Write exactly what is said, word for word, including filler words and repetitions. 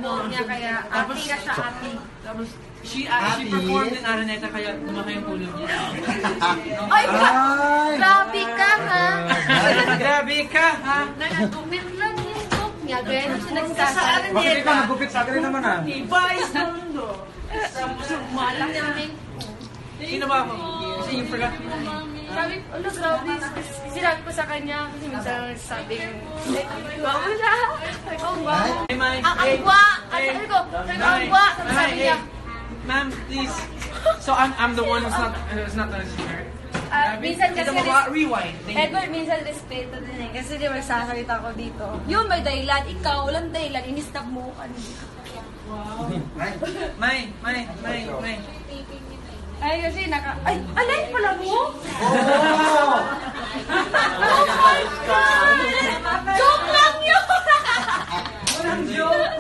buhok niya, kaya ati ka siya, ati. Tapos, she, uh, she performed in Araneta, kaya lumaki yung ulo niya. Ay, grabe ka, ha? Grabe ka, ha? Nanagupit lang yung book niya, gano'n siya nagsasabi. Sa Araneta. Bakit ikaw nagupit sa akin naman, ha? Ibais na mundo. Malang namin. Sino ba ako? Kasi you forgot me. Sabi ko, ano, grabe. Sinabi ko sa kanya, kasi minsan sabing, wow siya. Sabi ko, wow. Ang angwa! Sabi ko, sabi ko, angwa. Sabi niya, ma'am, please. So I'm I'm the one who's not who's not the singer. Uh, minsan kasi rewind. Edward, minsan respeto din eh. Kasi di ba magsasalita ko dito. Yung may dahilan, ikaw, walang dahilan, inistab mo ka. Wow. May, may, may, may. Ay, kasi naka... Ay, alay pala mo? Oh! Oh my God! Joke lang yun! Walang joke!